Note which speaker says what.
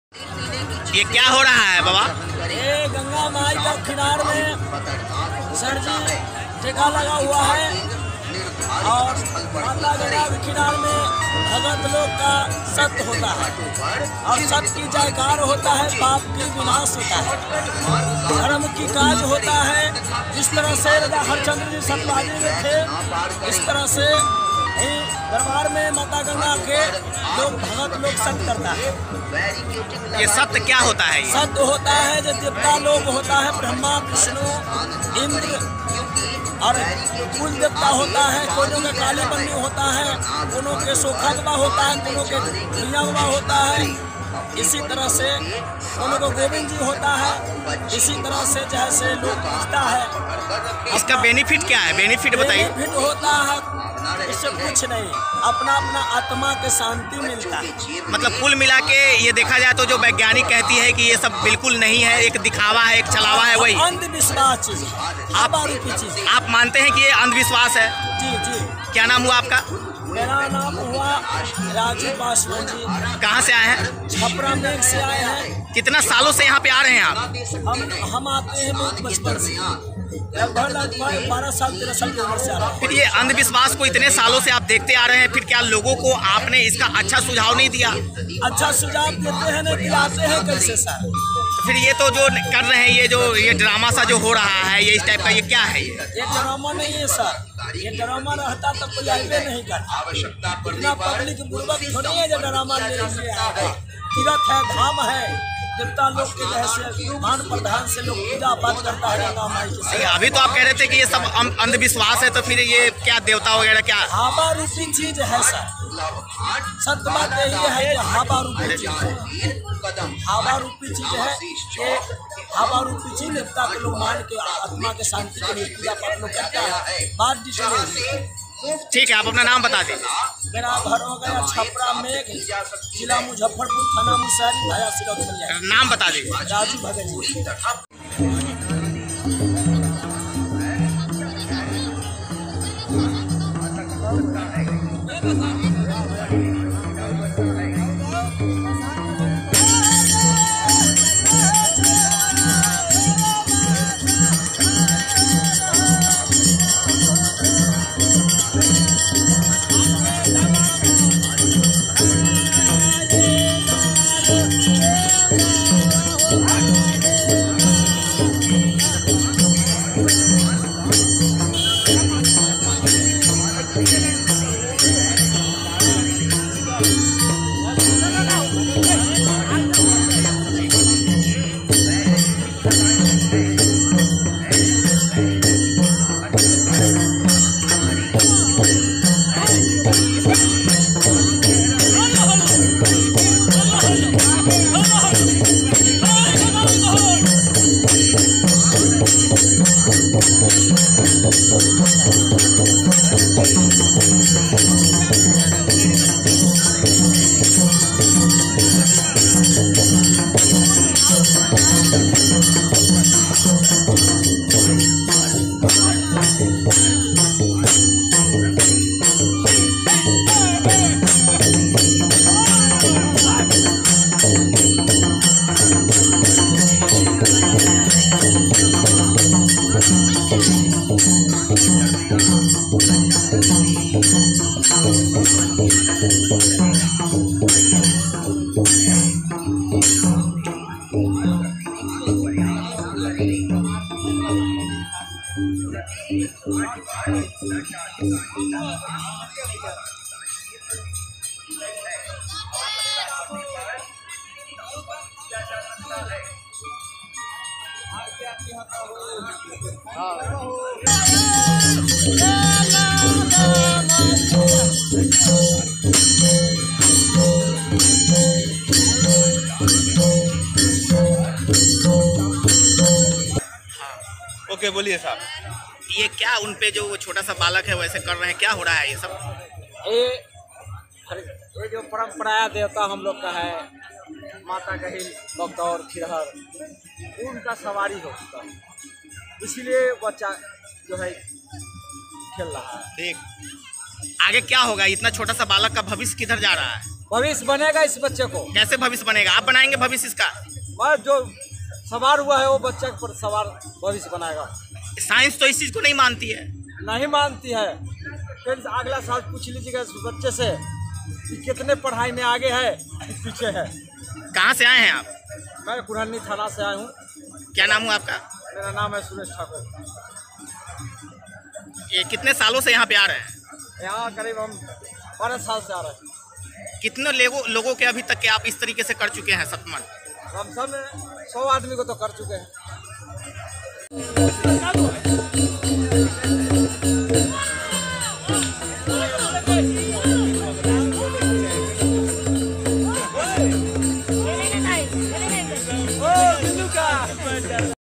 Speaker 1: ये क्या हो रहा है बाबा?
Speaker 2: ये गंगा माई का किनार में सर जी टीका लगा हुआ है और माता गंगा के किनार में भगत लोग का सत्य होता है और सत्य की जयकार होता है, पाप की विनाश होता है, धर्म की काज होता है। जिस तरह से राजा हरिश्चंद्र जी सतवादी में थे, इस तरह से दरबार में माता गंगा के लोग भगत लोग सत्य करता है।
Speaker 1: ये सत्य क्या होता है?
Speaker 2: सत्य होता है जो देवता लोग होता है, ब्रह्मा विष्णु इंद्र और कुल देवता होता है। कोनों के काली बन्नी होता है, कोनों के सोखा बाबा होता है, कोनों के भैया बाबा होता है। इसी तरह से कोनों को गोविंद जी होता है। इसी तरह से जैसे लोग पूछता है।
Speaker 1: इसका बेनिफिट क्या है? बेनिफिट बताइए।
Speaker 2: बेनिफिट होता है इससे कुछ नहीं, अपना अपना आत्मा के शांति मिलता है।
Speaker 1: मतलब कुल मिला के ये देखा जाए तो जो वैज्ञानिक कहती है कि ये सब बिल्कुल नहीं है, एक दिखावा है, एक छलावा है, वही
Speaker 2: अंधविश्वास चीज, आपारूपी चीज।
Speaker 1: आप मानते हैं कि ये अंधविश्वास है?
Speaker 2: जी जी।
Speaker 1: क्या नाम हुआ आपका?
Speaker 2: मेरा नाम हुआ राजू पासवान जी।
Speaker 1: कहाँ से आए हैं?
Speaker 2: छपरा मेघ से आए हैं।
Speaker 1: कितना सालों से यहाँ पे आ रहे हैं आप?
Speaker 2: हम आते हैं बहुत बचपन से, लगभग 12 साल 13 साल की उम्र से आ रहे हैं।
Speaker 1: फिर ये अंधविश्वास को इतने सालों से आप देखते आ रहे हैं, फिर क्या लोगों को आपने इसका अच्छा सुझाव नहीं दिया?
Speaker 2: अच्छा सुझाव देते हैं, नहीं दिलाते हैं कैसे सर?
Speaker 1: तो फिर ये तो जो कर रहे हैं, ये ड्रामा सा जो हो रहा है, ये इस टाइप का, ये क्या है?
Speaker 2: ये ड्रामा नहीं है सर, ये ड्रामा रहता तो कोई आइबे नहीं करता। इतना पब्लिक पूर्वक थोड़ी है जो ड्रामा ले आएगा। तीर्थ है, धाम है, देवता लोग के जैसे मान प्रधान से लोग पूजा पाठ करता है गंगा माई के।
Speaker 1: अभी तो आप कह रहे थे कि ये सब अंधविश्वास है, तो फिर ये क्या देवता वगैरह क्या?
Speaker 2: हवा रूपी चीज है सर, सत्य बात यही है कि हवा रूपी चीज है। हवा रूपी चीज है कि हवा रूपी चीज देवता के लोग मान के आत्मा के शांति के लिए पूजा पाठ लोग करता है। बात डिटेल।
Speaker 1: ठीक है, आप अपना नाम बता दीजिए।
Speaker 2: मेरा घर हो गया छपरा मेघ, जिला मुजफ्फरपुर, थाना मुसहरी, भाया सिरौत।
Speaker 1: नाम बता दीजिए।
Speaker 2: राजू भगत जी।
Speaker 1: ओके, बोलिए साहब। ये क्या उन पे जो वो छोटा सा बालक है वैसे कर रहे हैं, क्या हो रहा है ये सब?
Speaker 2: ये जो परंपराया देवता हम लोग का है, माता कहिल बगदौर खिरहर, उनका सवारी हो चुका है, इसलिए बच्चा जो है खेल रहा है।
Speaker 1: ठीक, आगे क्या होगा? इतना छोटा सा बालक का भविष्य किधर जा रहा है?
Speaker 2: भविष्य बनेगा इस बच्चे को।
Speaker 1: कैसे भविष्य बनेगा? आप बनाएंगे भविष्य इसका?
Speaker 2: वह जो सवार हुआ है वो बच्चे पर सवार भविष्य बनाएगा।
Speaker 1: साइंस तो इस चीज को नहीं मानती है।
Speaker 2: नहीं मानती है। फिर अगला साल पूछ लीजिएगा इस बच्चे से कि कितने पढ़ाई में आगे है कि पीछे है।
Speaker 1: कहाँ से आए हैं आप?
Speaker 2: मैं कुरहनी थाना से आया हूँ।
Speaker 1: क्या नाम हुआ आपका?
Speaker 2: मेरा नाम है सुरेश ठाकुर।
Speaker 1: ये कितने सालों से यहाँ पे आ रहे हैं?
Speaker 2: यहाँ करीब हम 12 साल से आ रहे हैं।
Speaker 1: कितने लोगों के अभी तक के आप इस तरीके से कर चुके हैं सतमन?
Speaker 2: हम सब 100 आदमी को तो कर चुके हैं।